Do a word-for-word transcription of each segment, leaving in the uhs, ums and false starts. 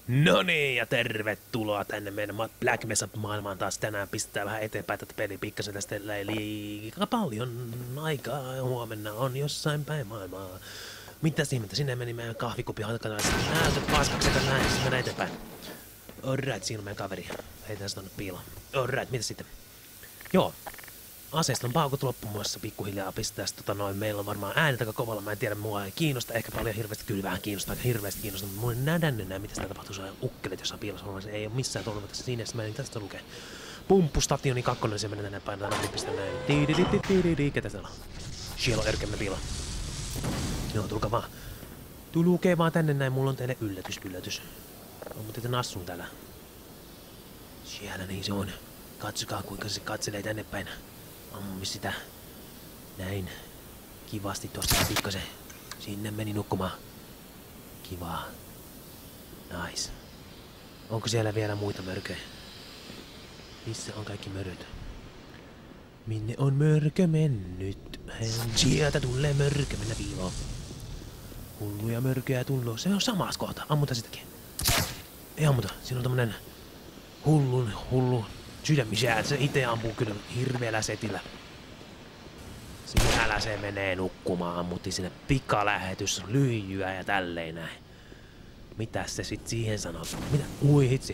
No niin, ja tervetuloa tänne meidän Black Mesa-maailmaan taas tänään. Pistetään vähän eteenpäin tätä peliä pikkasen tästä liikaa paljon aikaa. Huomenna on jossain päin maailmaa. Mitäs ihmettä, sinne meni meidän kahvikuppi halkanaiset. Näytät paskaksi, että näin, siis mennään eteenpäin. Alright, siinä on meidän kaveri. Heitään se tonne piiloon. Alright, mitä sitten? Joo. Aseista on paukut loppumassa pikkuhiljaa pistää tota noin. Meillä on varmaan äänet aika kovalla, mä en tiedä, mua ei kiinnosta, ehkä paljon hirveästi, kyllä vähän kiinnostaa, aika hirveästi kiinnostaa, mutta mulla ei nähdä enää, mitä sitä tapahtuu, se on ukkelet jossain piilossa, se ei ole missään tuolla tässä siinä, mä en tästä lukee. Pumppustationi kakkonen, se menee tänne päin, tänne pistää näin. Tiididididididi, ketä täällä on? Siellä on Erkemme piilo. Joo, tulkaa vaan. Tulukee vaan tänne näin, mulla on teille yllätys, yllätys. On mutta teitä nassun täällä. Siellä niin se on. Katsokaa kuinka se katselee tänne päin. Ammi sitä. Näin. Kivasti tuosta pikkasen. Sinne meni nukkumaan. Kivaa. Nice. Onko siellä vielä muita mörköjä? Missä on kaikki möröt? Minne on mörkö mennyt? Sieltä tulee mörkö, mennä piiloon. Hulluja mörköjä tullut. Se on samas kohta. Ammuta sitäkin. Ei ammuta. Siinä on tämmönen hullun hullu sydämisää. Se itse ampuu kyllä hirveellä setillä. Siellä se menee nukkumaan. Ammutti sinne pikalähetys, lyijyä ja tälleen näin. Mitäs se sit siihen sanoo? Mitä? Ui hitsi.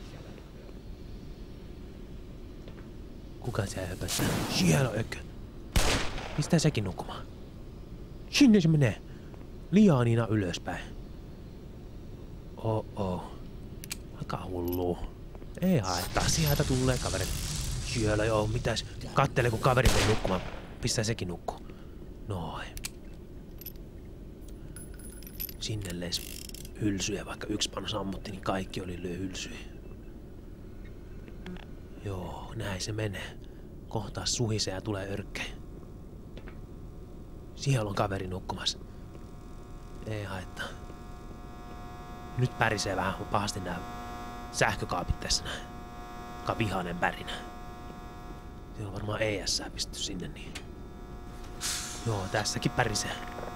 Kuka siellä höpöttää? Siellä on ökkö. Pistää sekin nukkumaan. Sinne se menee. Liaanina ylöspäin. Oh oh. Aika hulluu. Ei haittaa. Sieltä tulee kaverit. Siellä joo. Mitäs? Kattele kun kaveri menee nukkumaan. Pistää sekin nukkuu. Noin. Sinne leis hylsyjä. Vaikka yksi panos ammutti, niin kaikki oli lyö hylsyjä. Joo, näin se menee. Kohtaa suhisee ja tulee örkkejä. Siellä on kaveri nukkumassa. Ei haittaa. Nyt pärisee vähän pahasti nää sähkökaapit tässä näin. Aika vihainen pärinä. Siellä on varmaan E S pistetty sinne niin. Joo, tässäkin pärisee.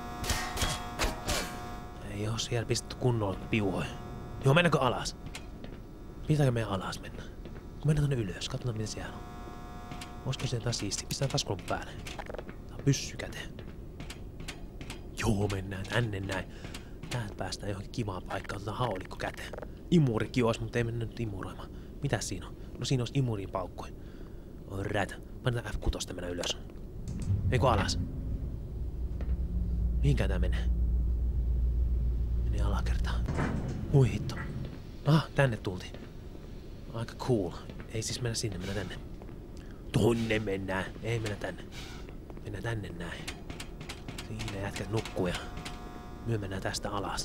Ei oo siellä pistetty kunnolla piuhoja. Joo, mennäänkö alas? Pitääkö meidän alas mennä? Mennään tonne ylös, katsotaan mitä siellä on. Olisiko siellä taas siisti? Pistetään taskulun päälle. Tää on pyssy käteen. Joo, mennään tänne näin. Täältä päästään johonkin kivaan paikkaan, otetaan haulikko käteen. Imurikin ois, mutta ei mennä nyt imuroimaan. Mitäs siinä on? No siinä olisi imuriin paukkuja. Alright. Painetaan F kuusi, mennään ylös. Eikö alas? Mihinkään tää menee? Menee alakertaan. Ui hitto. Ah, tänne tultiin. Aika cool. Ei siis mennä sinne, mennä tänne. Tonne mennään. Ei mennä tänne. Mennään tänne näin. Siinä jätkät nukkuu ja myö mennään tästä alas.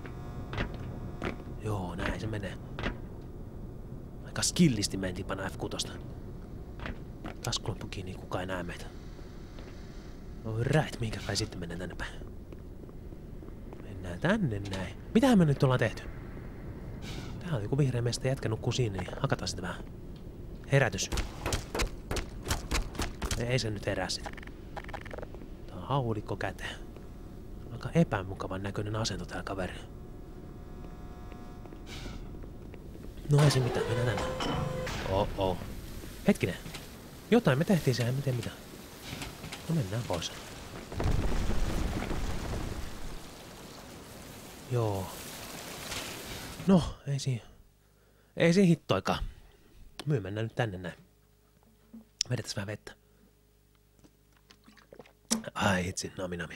Joo, näin se menee. Aika skillisti mentiin panna F kuusi. Taskulappu kiinni, kukaan ei näe meitä. Alright, minkä päin sitten mennään tänne päin? Mennään tänne näin. Mitähän me nyt ollaan tehty? Tää on joku vihreä mestä jätkä nukkuu siinä, niin hakataan sitä vähän. Herätys. Ei se nyt herää sitä. Tää on haulikko käteen. Aika epämukavan näköinen asento täällä kaveri. No ei se mitään, mennään tänne. Oh oh. Hetkinen. Jotain me tehtiin siellä, miten mitä. No mennään pois. Joo. No, ei siinä. Ei siinä hittoikaan. Me mennään nyt tänne näin. Vedetäs vähän vettä. Ai hitsi, nami nami.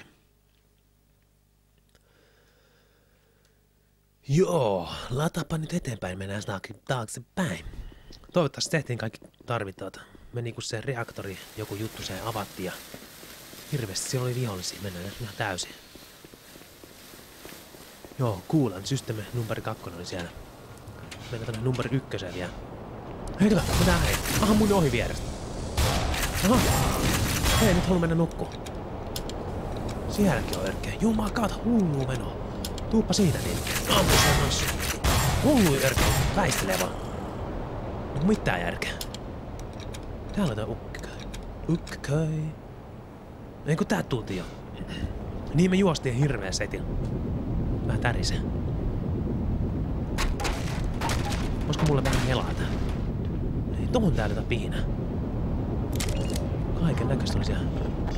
Joo, lataapa nyt eteenpäin, mennään taaksepäin. Toivottavasti tehtiin kaikki tarvittavat. Meni kun se reaktori, joku juttu se avattiin ja hirveästi siellä oli vihollisia, mennään ihan täysin. Joo, kuulan, systeemi numero kakkonen oli siellä. Mennään tonne numero ykköseen vielä. Hei kato, mitä hei? Aha, mun ohi vierestä. Aha. Hei, nyt haluan mennä nukkuun. Sielläkin on örkkejä. Jumakata, hullu meno. Tuuppa siitä niin. Ampu sen noissu. Hullu örkkejä. Väistelee vaan. No mitään järkeä. Täällä on tää ukkikai. Ukkikai. Ei kun täältä tultiin jo. Niin me juostiin hirveä setin. Vähän tärisee. Olisiko mulle vähän helata? Ei tohon täällä pihinä. Kaiken näköistä oli siellä.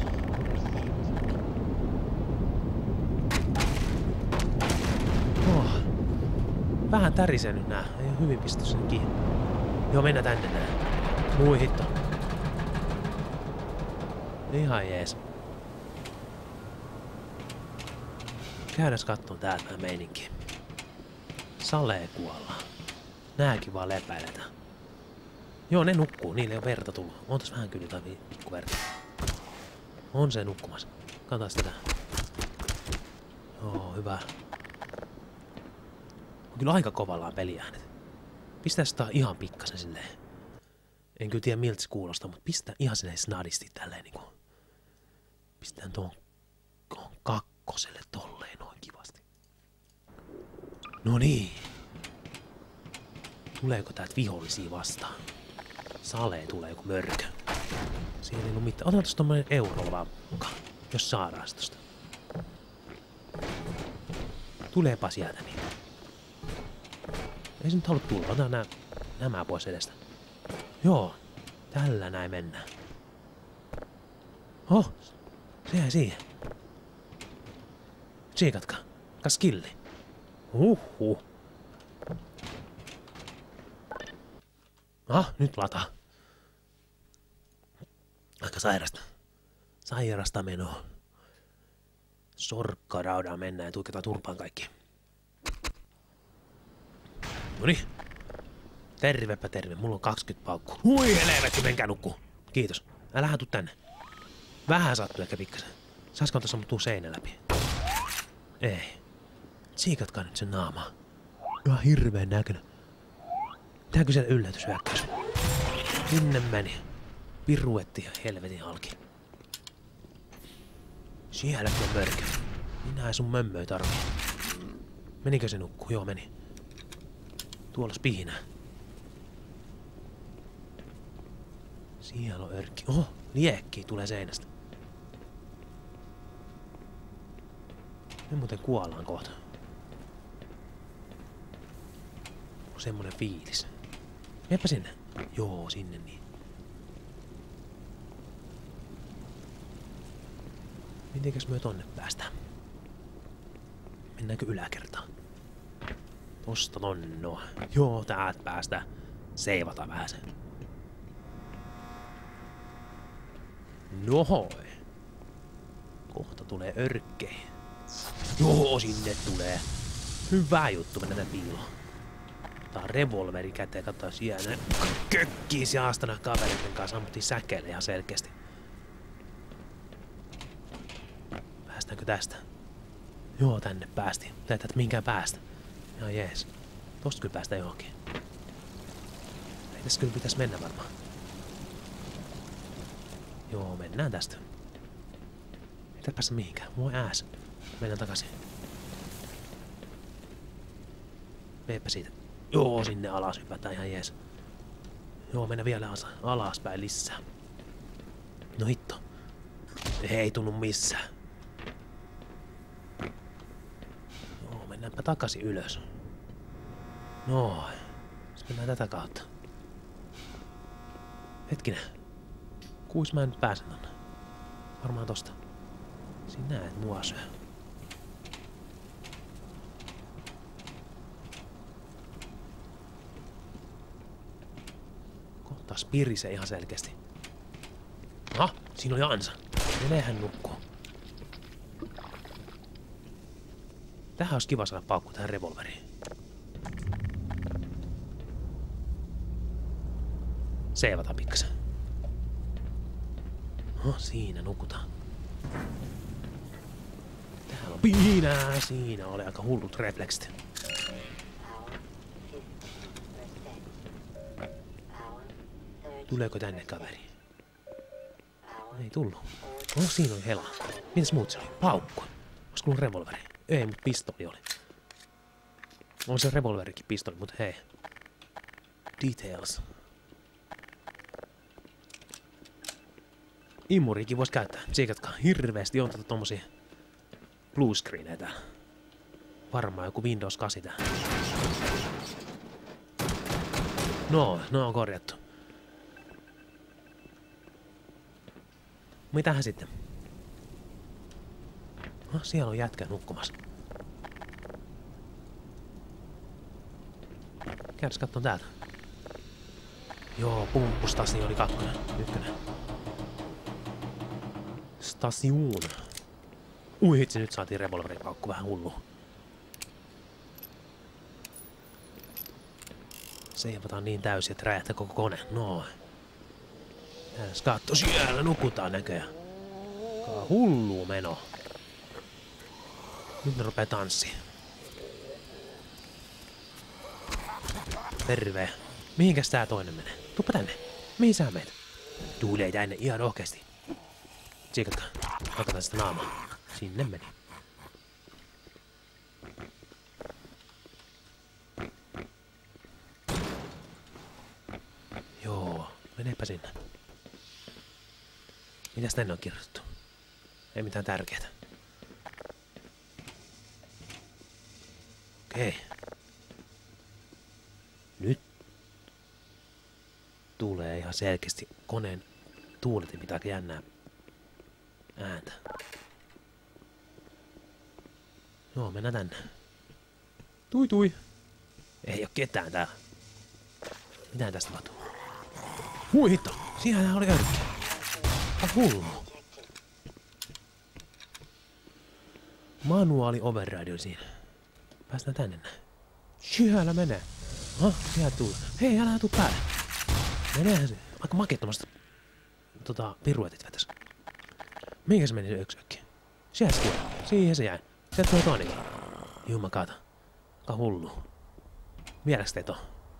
Oh. Vähän tärisee nyt nää. Ei oo hyvin pisty sen kiinni. Joo, mennään tänne nää. Mui hitto. Ihan jees. Käydäs kattoon täältä nää meininki. Salee kuollaan. Nääkin vaan lepäiletään. Joo, ne nukkuu. Niille ei oo verta tullut. On tässä vähän kyllä jotain pikkuverta. On se nukkumassa. Katsotaan tätä. Joo, hyvä. On kyllä aika kovallaan peliäänet. Pistää sitä ihan pikkasen silleen. En kyllä tiedä miltä se kuulostaa, mutta pistää ihan silleen snadisti tälleen niinku. Pistään tuon kakkoselle tolleen noin kivasti. No niin. Tuleeko täältä vihollisia vastaan? Salee tulee joku mörkö. Siinä ei ollut mitään. Otetaan tosta tommonen euro vaan mukaan, jos saadaan tosta. Tuleepa sieltä niin. Ei se nyt halua tulla. Otetaan nää, nämä pois edestä. Joo. Tällä näin mennään. Oh. Se jäi siihen. Tsiikatkaa. Kas killi. Huhhuh. Ah, nyt lataa. Aika sairasta. Sairasta menoa. Sorkkaraudaan mennään ja tuiketaan turpaan kaikki. Noniin. Tervepä terve. Mulla on kaksikymmentä paukkua. Hui helvetti, menkää nukkuu. Kiitos. Älähän tuu tänne. Vähän sattuu ehkä pikkasen. Saisko tässä tuu seinä läpi? Ei. Tsiikatkaa nyt sen naamaa. Ihan hirveen näköinen. Tääkö siellä yllätyshyökkäys? Sinne meni. Piruetti ja helvetin halki. Sielläkin on mörkö. Minä ei sun mömmöi tarvii. Menikö se nukkuu? Joo, meni. Tuolla pihinä. Siellä on örkki. Oho, liekki tulee seinästä. Me muuten kuollaan kohta. On semmonen fiilis. Meepä sinne. Joo, sinne niin. Mitenkäs me tonne päästään? Mennäänkö yläkertaan? Tosta tonnoa. Joo, täältä päästään. Seivata vähän sen. Nohoi. Kohta tulee örkkei. Joo, sinne tulee. Hyvä juttu, mennään piiloon. Tää on revolveri käteen, katsotaan siellä. Kökkii siastana kaveritten kanssa, ammuttiin säkeille ihan selkeästi. Päästäänkö tästä? Joo, tänne päästiin. Tätä et mihinkään päästä. Ihan jees. Tosta kyllä päästä johonkin. Ei tässä kyllä pitäis mennä varmaan. Joo, mennään tästä. Ei tätä päästä mihinkään. Voi ääs. Mennään takaisin. Meepä siitä. Joo, sinne alas hypätään ihan jees. Joo, mennään vielä alaspäin lisää. No hitto. Ei tunnu missään. Joo, mennäänpä takaisin ylös. No, sitten mennään tätä kautta. Hetkinen. Kuis mä nyt pääsen tonne? Varmaan tosta. Sinä et mua syö. Kohta spirisee ihan selkeästi. Ah, siinä oli ansa. Meneehän nukkuu. Tähän olisi kiva saada paukku tähän revolveriin. Seivataan pikkasen. Oh, siinä nukutaan. Täällä on piinää. Siinä oli aika hullut refleksit. Tuleeko tänne kaveri? Ei tullut. Oh, siinä oli hela. Mitäs muut se oli? Paukku. Olisiko ollut revolveri? Ei, mutta pistoli oli. On se revolverikin pistoli, mutta hei. Details. Immuriikin vois käyttää. Tsiikatkaa, hirveesti on tätä tommosia bluescreenejä täällä. Varmaan joku Windows kahdeksan tää. No, no on korjattu. Mitähän sitten? No, siellä on jätkä nukkumassa. Käydäs katsomaan täältä. Joo, pumppustasi oli kakkonen. Ykkönen. Stasiun. Ui hitsi, nyt saatiin revolverin paukku vähän hullu. Seivataan niin täysin, että räjähtää koko kone. Noin. Täällä katso, siellä nukutaan näköjään. Kaa hullu meno. Nyt ne rupee tanssiin. Terve. Mihinkäs tää toinen menee? Tuppa tänne. Mihin sä meet? Tuulee tänne ihan rohkeasti. Tsiikatkaa. Hakataan sitä naamaa. Sinne meni. Joo, meneepä sinne. Mitäs tänne on kirjoitettu? Ei mitään tärkeää. Okei. Nyt tulee ihan selkeästi koneen tuuletin pitää jännää ääntä. Joo, mennään tänne. Tui tui. Ei oo ketään täällä. Mitään tästä tapahtuu? Hui hitto! Siinähän oli örkki. Tää hullu. Manuaali override oli siinä. Päästään tänne näin. Siellä menee. Aha, sieltä tulee. Hei, älä tuu päälle. Meneehän se. Aika makeettomasta tota, piruetit vetäs. Minkä se meni se yksökki? Siellä se tulee. Siihen se jäi. Sieltä tulee toinenkin. Jumakata. Aika hullu. Vieläks teet on?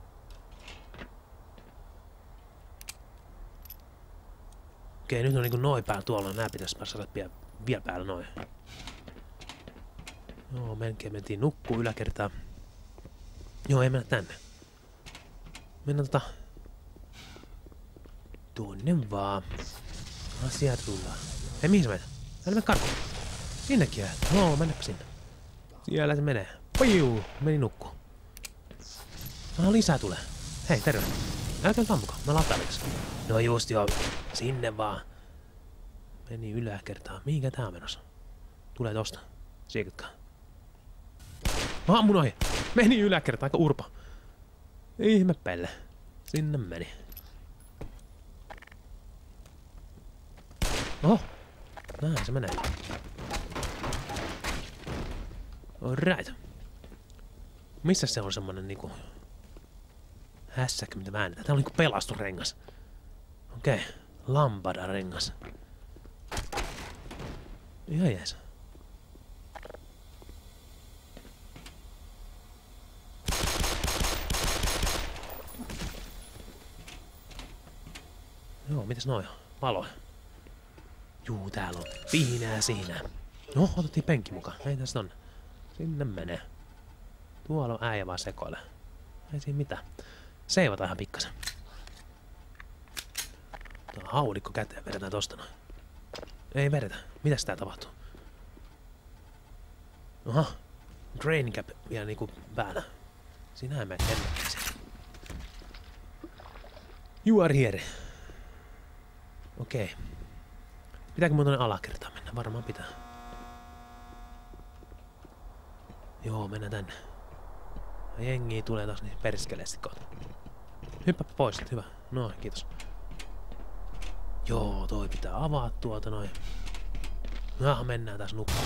Okei, nyt on niinku noin päällä tuolla. Nää pitäis saada vielä, vielä päällä noin. Joo, melkein mentiin nukkuu yläkertaan. Joo, ei mennä tänne. Mennään tota... Tuonne vaan. Asiat tullaan. Hei, mihin sä menet? Älä mene karkuun. Sinnekin jää. Joo, mennäpä sinne. Siellä se menee. Piu! Meni nukkuu. Aha, lisää tulee. Hei, terve. Älkää nyt ammuko. Mä lataan tässä. No just joo. Sinne vaan. Meni yläkertaan. Mihinkä tää on menossa? Tulee tosta. Siikatkaa. Mä ammun ohi. Meni yläkertaan. Aika urpo. Ihme pelle. Sinne meni. Oho. Näin se menee. Alright. Missä se on semmonen niinku... hässäkkä, mitä väännetään? Tää on niinku pelastusrengas. Okei. Okay. Lambada-rengas. Ihan jees. Joo, mitäs noi on? Valoja. Juu, täällä on pihinää siinä. No, otettiin penkki mukaan. Ei tästä on. Sinne menee. Tuolla on äijä vaan sekoilee. Ei siinä mitään. Seivataan ihan pikkasen. Tuo on haulikko käteen. Vedetään tosta noin. Ei vedetä. Mitäs tää tapahtuu? Oha. Training cap vielä niinku päällä. Sinä ei mene kenellekään. You are here. Okei. Okay. Pitääkö mun tonne alakertaan mennä? Varmaan pitää. Joo, mennään tänne. Jengi tulee taas niin perskeleesti kohta. Hyppä pois, hyvä. No, kiitos. Joo, toi pitää avaa tuolta noin. No, mennään taas nukkumaan.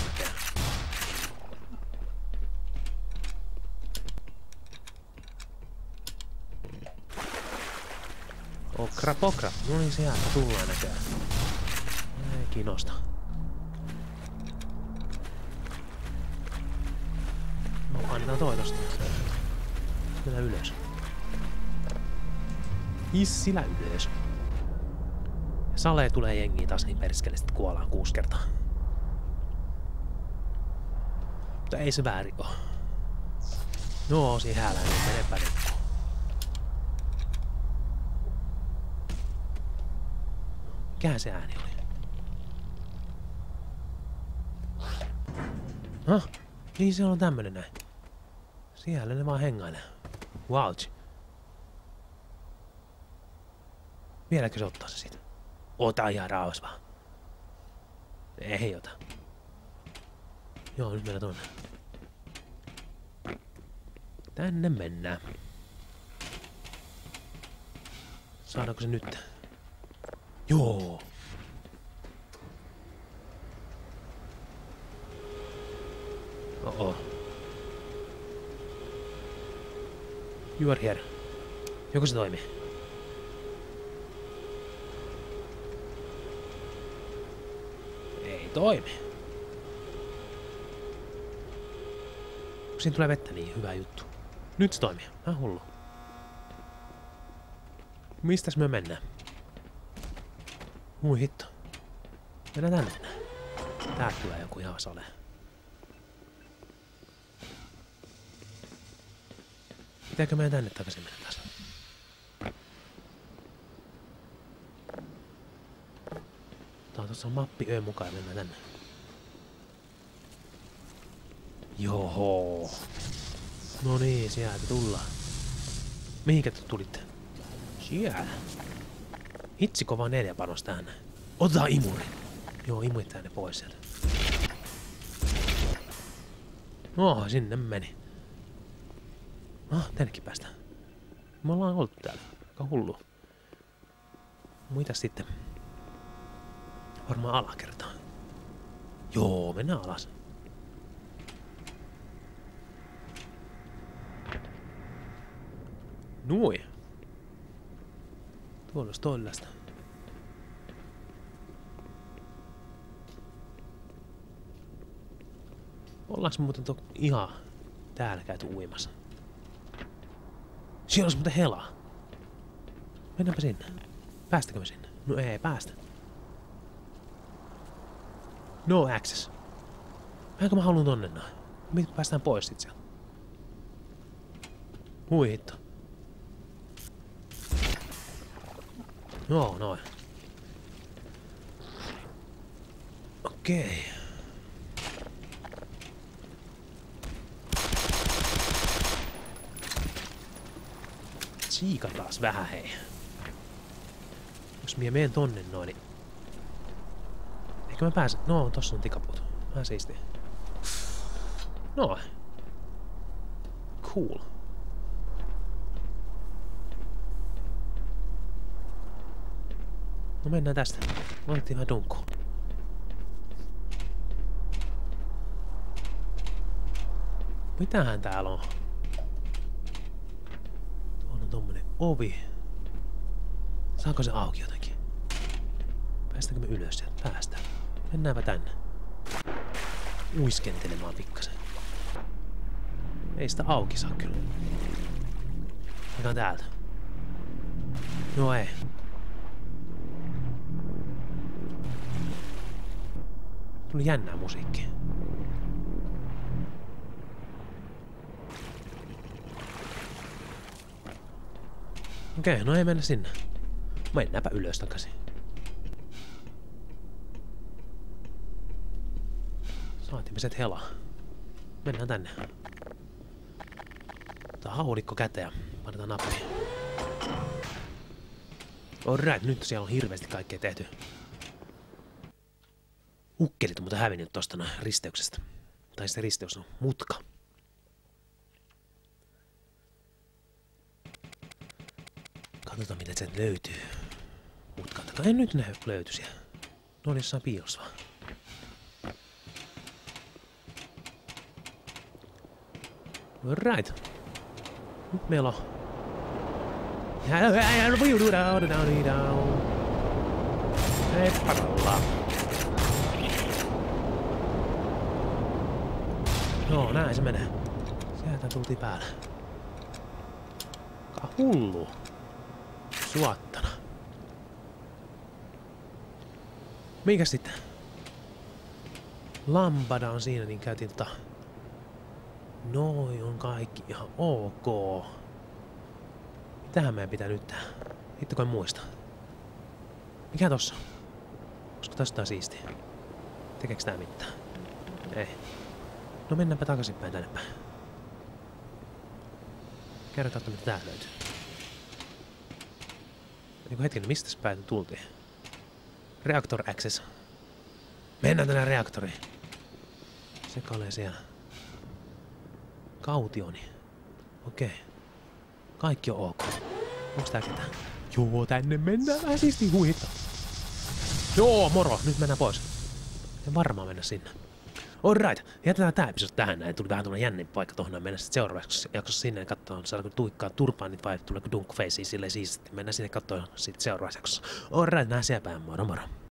Okra pokra. No niin, sieltä tullaan näköjään. Ei kiinnosta. No, annetaan toi tosta. Mennään ylös. Hissillä ylös. Sale tulee jengiin taas niin perskeleesti, että kuollaan kuusi kertaa. Mutta ei se väärin oo. No, siinä häälää, niin menepä nyt. Mikähän se ääni oli? Hah? Niin se on tämmönen näin. Siellä ne vaan hengailee. Wow. Vieläkö se ottaa se siitä? Ota ihan rauhassa vaan. Ei ota. Joo, nyt mennään tonne. Tänne mennään. Saadaanko se nyt? Joo. Oh-oh. You are here. Joko se toimii? Ei toimi. Kun siinä tulee vettä, niin hyvä juttu. Nyt se toimii. Vähän hullu. Mistäs me mennään? Ui hitto. Mennään tänne. Täältä tulee joku ihan sale. Pitääkö meidän tänne takaisin mennä taas? Tää on tossa mappi Ö mukaan ja mennään tänne. Joho. No niin, sieltä tullaan. Mihinkä te tulitte? Siellä. Hitsi kova neljä panos tänne. Otetaan imuri. Joo, imurit tänne pois sieltä. No, sinne meni. Ah, tännekin päästään. Me ollaan oltu täällä. Aika hullu. Mitäs sitten? Varmaan alakertaa. Joo, mennään alas. Nui. Tuolla olisi tollaista. Ollaanko me muuten ihan täällä käyty uimassa? Siellä olisi muuten helaa. Mennäänpä sinne. Päästäkö me sinne? No ei päästä. No access. Vähänkö mä haluan tonne noin? Miten päästään pois sit sieltä? Hui hitto. Joo, noin. Okei. Siikataan vähän hei. Jos mie menen tonne noin, niin... Eikö mä pääse? No, tossa on tikapuut. Vähän siistiä. Noin. Cool. No mennään tästä. Otettiin vähän dunkkoa. Mitähän täällä on? Tuolla on tommonen ovi. Saanko se auki jotenkin? Päästäänkö me ylös sieltä? Päästään. Mennäänpä tänne. Uiskentelemaan pikkasen. Ei sitä auki saa kyllä. Otetaan täältä. No ei. Tuli jännää musiikkia. Okei, okay, no ei mennä sinne. Mennäänpä ylös takaisin. Saatiin me set helaa. Mennään tänne. Tää haulikko käteen. Painetaan nappiin. Alright, nyt siellä on hirveästi kaikkea tehty. Ukkelit on muuten hävinnyt tosta noin risteyksestä. Tai se risteys on mutka. Katsotaan mitä sieltä löytyy. Mutkalta. Ei nyt ne löyty siellä. Ne on jossain piilossa vaan. Alright. Nyt meillä on... Heppakalla. Joo, näin se menee. Sieltä tultiin päälle. Ka hullu. Suottana. Mikäs sitten? Lambada on siinä, niin käytiin tota... Noi on kaikki ihan ok. Mitähän meidän pitää nyt tehdä? Hitto en muista. Mikä tossa? Olisiko tästä tää siistiä? Tekeekö tää mitään? Ei. No mennäänpä takaisinpäin tänne päin. Käydään katsomaan mitä tää löytyy. Eiku hetkinen, mistä päin tultiin? Reactor Access. Mennään tänne reaktoriin. Sekailee siellä. Kautioni. Okei. Kaikki on ok. Onks tää ketään? Joo, tänne mennään. Vähän siisti huita. Joo, moro. Nyt mennään pois. En varmaan mennä sinne. Alright, jätetään tää episodi tähän näin. Tuli vähän tuollainen jännin paikka tohon. Mennään sitten seuraavaksi jaksossa sinne ja katsoa, saadaanko tuikkaa turpaanit vai tuleeko dunkfaceja silleen siististi. Mennään sinne katsoa sitten seuraavaksi jaksossa. Alright, nähdään siellä päin. Moro moro.